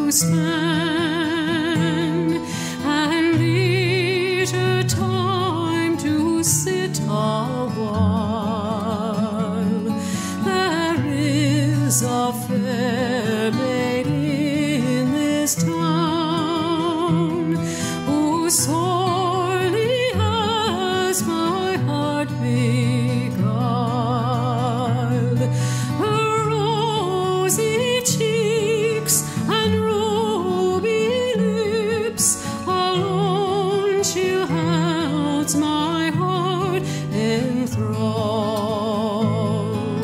spend, and leisure time to sit a while. There is a fair maid in this town who sorely has my heart beguiled. Her rosy cheeks and ruby lips alone she holds my heart in thrall.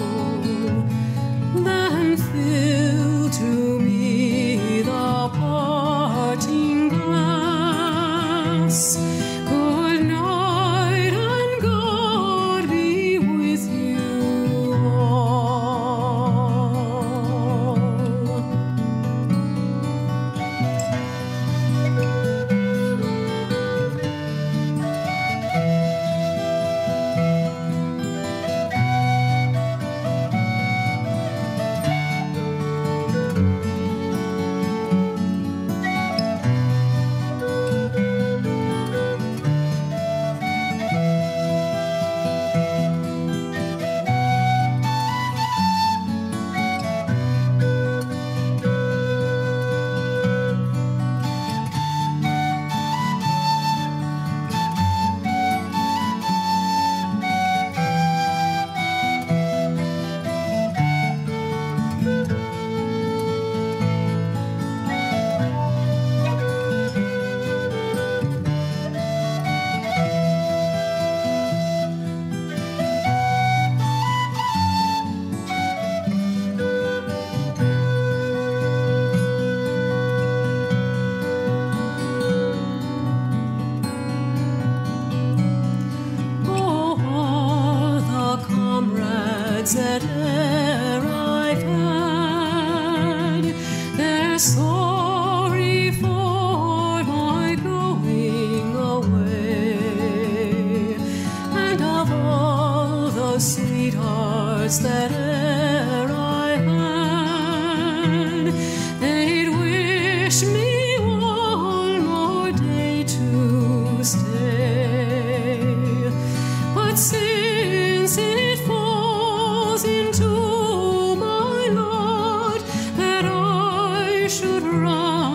Then fill to me the parting glass. Good night, and God be with you all. That e'er I've had, they're sorry for my going away, and of all the sweethearts that e'er I had, they'd wish me one more day to stay. But since it falls into my lot that I should run